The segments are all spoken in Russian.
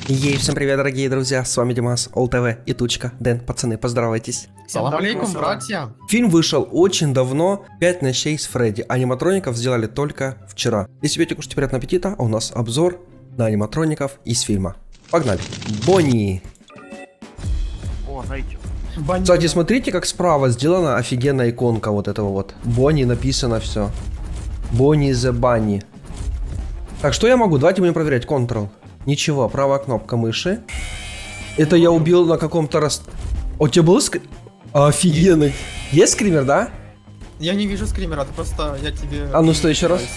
Ей, всем привет, дорогие друзья, с вами Димас, ОлТВ и Тучка. Дэн, пацаны, поздоровайтесь. Салам алейкум, братья. Фильм вышел очень давно, 5 ночей с Фредди. Аниматроников сделали только вчера. Если хотите кушать, приятного аппетита, а у нас обзор на аниматроников из фильма. Погнали. Бонни. О, знаете. Кстати, смотрите, как справа сделана офигенная иконка вот этого вот. Бонни написано все. Бонни the Bunny. Так, что я могу? Давайте будем проверять. Ctrl. Ничего, правая кнопка мыши. Это я убил на каком-то раз... О, у тебя был офигенный. Есть скример, да? Я не вижу скримера, это просто я тебе... А ну стой еще раз.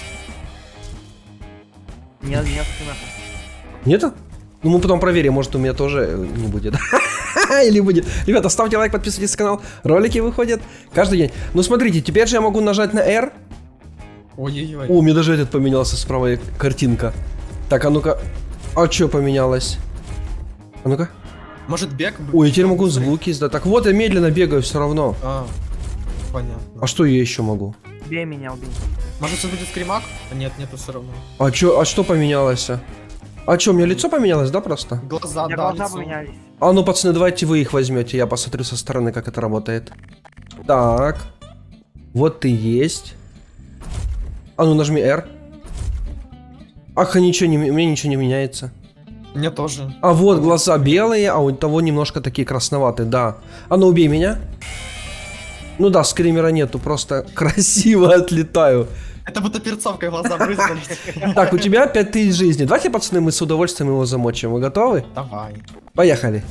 Нет, скримера. Нету? Ну мы потом проверим, может у меня тоже не будет. Или будет. Ребята, ставьте лайк, подписывайтесь на канал. Ролики выходят каждый день. Ну смотрите, теперь же я могу нажать на R. Ой-ой-ой. О, у меня даже этот поменялся справа картинка. Так, а ну-ка. А что поменялось? А ну-ка. Может бег? Ой, я теперь могу звуки издать. Так вот, я медленно бегаю все равно. А, понятно. А что я еще могу? Убей меня, убей. Может это будет скримак? А нет, нету все равно. А что поменялось? А что, у меня лицо поменялось, да, просто? Глаза, У меня да, глаза лицо. поменялись. А ну, пацаны, давайте вы их возьмете, я посмотрю со стороны, как это работает. Так. Вот ты есть. А ну, нажми R. Ах, ничего не, у меня ничего не меняется. Мне тоже. А вот глаза белые, а у того немножко такие красноватые, да. А ну, убей меня. Ну да, скримера нету, просто красиво отлетаю. Это будто перцовкой глаза брызгались. Так, у тебя 5000 жизней. Давайте, пацаны, мы с удовольствием его замочим. Вы готовы? Давай. Поехали.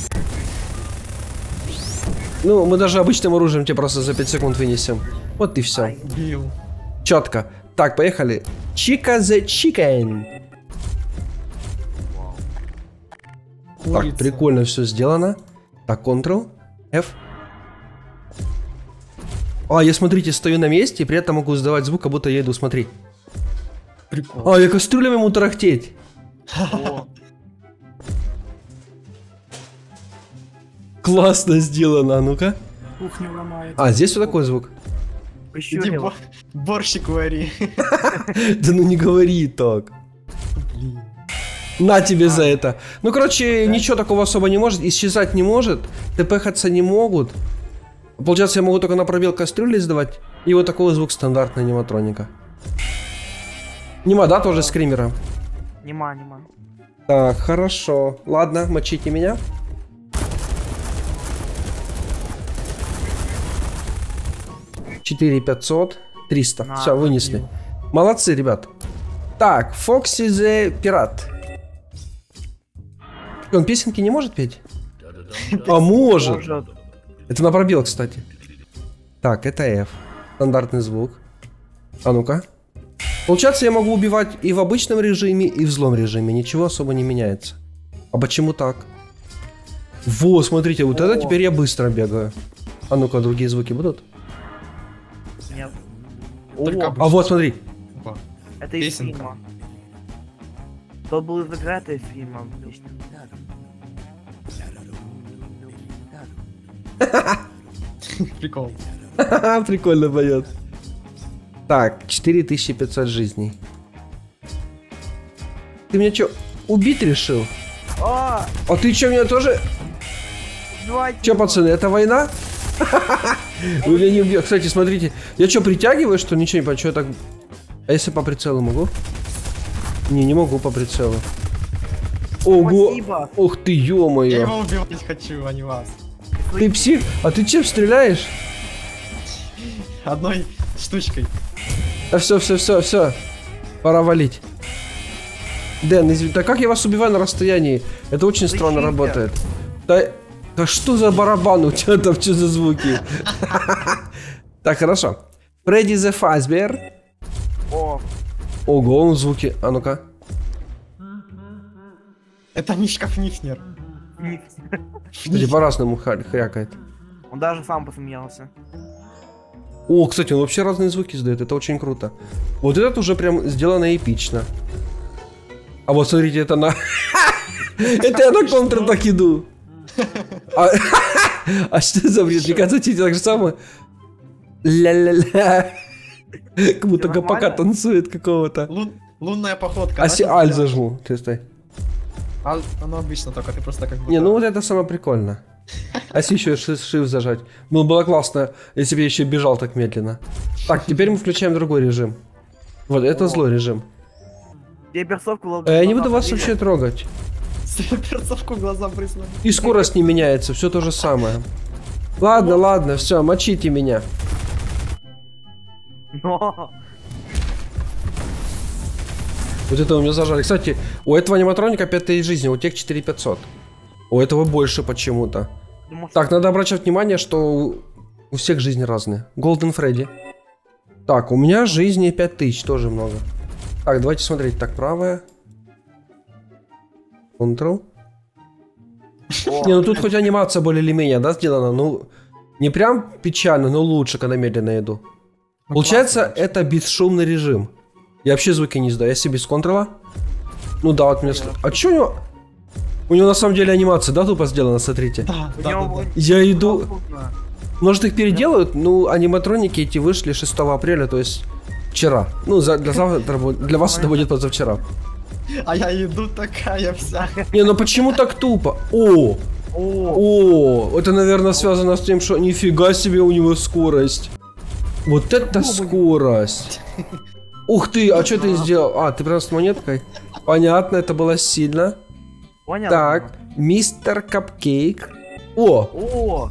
Ну, мы даже обычным оружием тебе просто за 5 секунд вынесем. Вот и все. Убил. Четко. Так, поехали. Chica the Chicken. Так, прикольно все сделано. Так, Ctrl, F. А, я, смотрите, стою на месте и при этом могу издавать звук, как будто я иду, смотри. Прикол. А, я кастрюлями ему тарахтеть. О, Классно сделано, а ну-ка. кухню ломает. А, здесь вот такой звук. Иди Пощурил. борщик вари. Да ну не говори так. Блин. На тебе за это. Ну, короче, ничего такого особо не может. Исчезать не может. ТПХаться не могут. Получается, я могу только на пробел кастрюли издавать. И вот такой звук стандартный аниматроника. Нема, да, тоже скримера? Нема. Так, хорошо. Ладно, мочите меня. Четыре 500, 300. На, Все, вынесли. Молодцы, ребят. Так, Фокси the пират. Он песенки не может петь? А может. Это на пробел, кстати. Так, это F. Стандартный звук. А ну-ка. Получается, я могу убивать и в обычном режиме, и в злом режиме. Ничего особо не меняется. А почему так? Во, смотрите, вот это теперь я быстро бегаю. А ну-ка, другие звуки будут? Нет. Только О, обычно. А вот, смотри. Опа. это из песенка. фильма. Тот был из игры, это из фильма. Отлично. Прикол. Прикольно поет. Так, 4500 жизней. Ты меня что, убить решил? О, А ты что, меня тоже... давайте Че, его. пацаны, это война? Вы меня не убьете. Кстати, смотрите. Я что, притягиваю, что ничего не понимаю, что я так... А если по прицелу могу? Не могу по прицелу. Ого! Спасибо. Ух ты, Я ё-моё! его убивать хочу, а не вас. Ты псих? А ты чем стреляешь? Одной штучкой. Да все. Пора валить. Дэн, извини, да как я вас убиваю на расстоянии? Это очень странно Защитите. работает. Да что за барабан у тебя там, что за звуки? Так, хорошо. Фредди the Fazbear. О, Ого, он звуки. А ну-ка. Это Мишка Фнифнер. нет. Кстати, по-разному хрякает. Он даже сам посмеялся. О, кстати, он вообще разные звуки издает, это очень круто. Вот этот уже прям сделано эпично. А вот смотрите, это на... Это я на контр так иду. А что за бред? Мне кажется, тебе так же самое. Ля-ля-ля. Как будто ГПК танцует какого-то. Лунная походка. А да, Аль зажму. Ты стой. А оно обычно только, ты просто как бы... Не, ну вот это самое прикольное. А если еще shift зажать? Ну, было классно, если бы я еще бежал так медленно. Так, теперь мы включаем другой режим. Вот, это злой режим. Я перцовку Я не буду вас вообще трогать. Перцовку в глаза приснули. И скорость не меняется, все то же самое. Ладно, ладно, все, мочите меня. Но... Вот это у меня зажали. Кстати, у этого аниматроника 5000 жизни, у тех 4500. У этого больше почему-то. Так, надо обращать внимание, что у всех жизни разные. Golden Freddy. Так, у меня жизни 5000, тоже много. Так, давайте смотреть. Так, правая. Ctrl. Не, ну тут хоть анимация более или менее, да, сделана. Ну, не прям печально, но лучше, когда медленно иду. Получается, это бесшумный режим. Я вообще звуки не издаю, я себе без контрола. Ну да, вот мне... А чё у него... У него на самом деле анимация, да, тупо сделана, смотрите. Да. Я иду... Может их переделают? Ну, аниматроники эти вышли 6 апреля, то есть вчера. Ну, для вас это будет позавчера. А я иду такая вся. Не, ну почему так тупо? О, это, наверное, связано с тем, что нифига себе у него скорость. Вот это скорость. Ух ты, а что ты сделал? А, ты прям с монеткой? Понятно, это было сильно. Понял? Так, мистер Капкейк. О! О!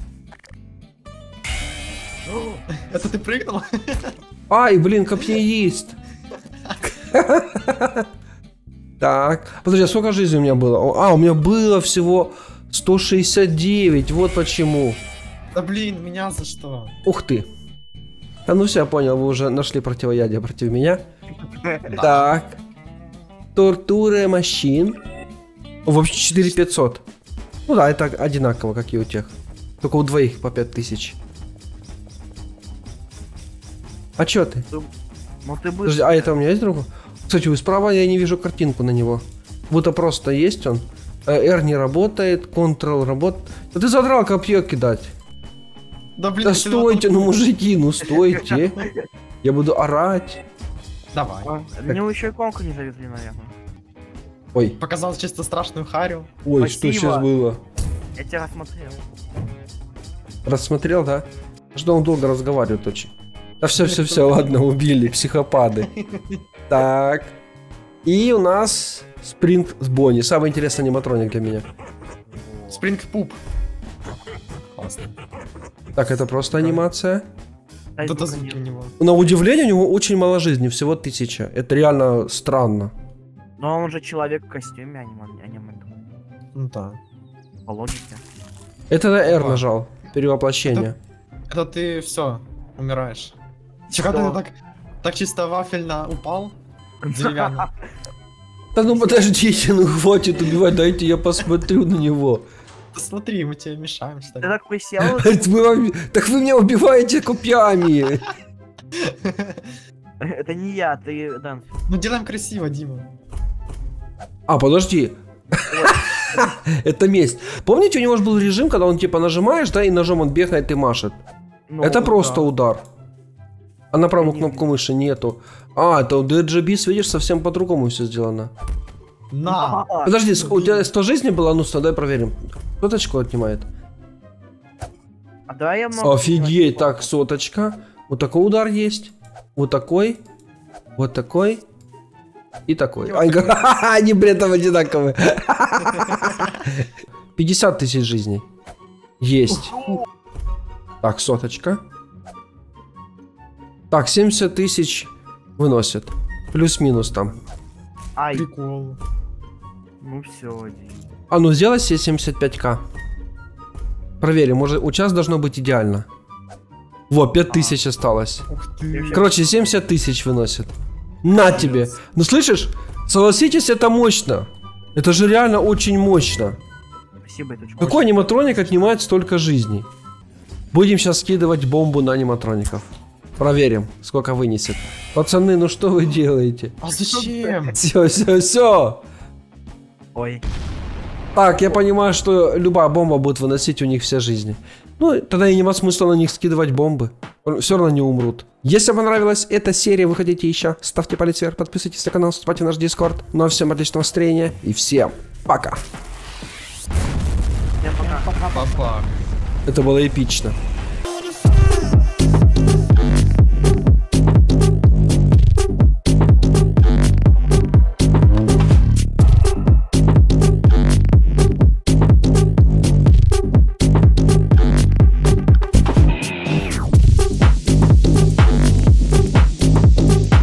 Это ты прыгнул? Ай, блин, копье есть. Так, подожди, а сколько жизней у меня было? А, у меня было всего 169, вот почему. Да блин, меня за что? Ух ты. А ну все, я понял, вы уже нашли противоядие против меня. Так. Тортура машин. Вообще 4500. Ну да, это одинаково, как и у тех. Только у двоих по 5000. А чё ты? Ну ты Подожди, а это у меня есть другой? Кстати, справа я не вижу картинку на него. Будто просто есть он. R не работает, Ctrl работает. Да ты задрал копье кидать. Да блин, Да стойте, ну мужики, ну стойте. Я буду орать. Давай. Мне еще иконку не завезли, наверное. Ой, Показал чисто страшную харю. ой, Спасибо. что сейчас было? Я тебя рассмотрел. Рассмотрел, да? Что он долго разговаривает очень. Да все, ладно, убили, психопаты. Так. И у нас Спринг с Бонни. Самый интересный аниматроник для меня. Спринг пуп. Классно. Так, это просто анимация. Дай Вот это звука звуки у нет. него. На удивление, у него очень мало жизни, всего 1000. Это реально странно. Но он же человек в костюме, аниме. Ну да. По логике. Это на R нажал. Перевоплощение. Это ты все, умираешь. Когда ты так чисто вафельно упал, деревянно. Да ну подождите, ну хватит убивать, дайте я посмотрю на него. Да смотри, мы тебе мешаем, что Ты ли. так присел, Так вы меня убиваете копьями. это не я, ты Дэн. Ну делаем красиво, Дима. А, подожди. Это месть. Помните, у него же был режим, когда он типа нажимаешь, да, и ножом он бегает и машет. Ну, Это просто да. удар. А на правую Не кнопку мыши нету. А, это у DJBeast, видишь, совсем по-другому все сделано. На! Подожди, у тебя 100 жизней было? Ну, 100, давай проверим. Соточку отнимает. А давай я много... Офигеть, так, соточка. Вот такой удар есть. Вот такой. Вот такой. И такой. Они, блин, там одинаковые. 50 000 жизней. Есть. Так, соточка. Так, 70 000 выносит. Плюс-минус там. Ай, Прикол. ну все, Дим. А ну сделай себе 75к. Проверим, может, у час должно быть идеально. Во, 5000 осталось. Ух ты. Короче, 70 000 выносит. На тебе. Ну слышишь? Согласитесь, это мощно. Это же реально очень мощно. Спасибо, это очень Какой аниматроник отнимает столько жизней? Будем сейчас скидывать бомбу на аниматроников. Проверим, сколько вынесет. Пацаны, ну что вы делаете? А зачем? Все. Ой. Так, я понимаю, что любая бомба будет выносить у них все жизни. Ну, тогда и нема смысла на них скидывать бомбы. Все равно не умрут. Если вам понравилась эта серия, вы хотите еще, ставьте палец вверх, подписывайтесь на канал, вступайте в наш Дискорд. Ну а всем отличного настроения и всем Пока. Всем пока. Папа. Это было эпично.